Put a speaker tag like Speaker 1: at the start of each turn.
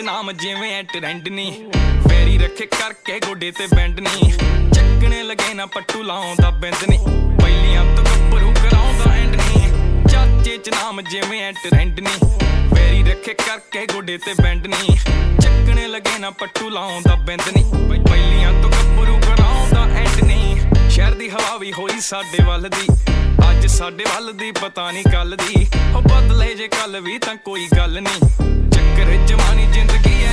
Speaker 1: नाम जिवें है ट्रेंड नी फेरी रखे करके गोडे ते बैंड नी चक्कने लगे ना पट्टू लाउंदा बिंद नी पहलियां तो गब्बरू कराउंदा एंड नी चाचे च नाम जिवें है ट्रेंड नी फेरी रखे करके गोडे ते बैंड नी चक्कने लगे ना पट्टू लाउंदा बिंद नी पहलियां तो गब्बरू कराउंदा एंड नी शहर दी हवा भी होई साडे वल दी अज साडे वल दी पता नहीं कल दी हो बदले जे कल भी तां कोई गल नहीं चक्कर जवानी जिंदगी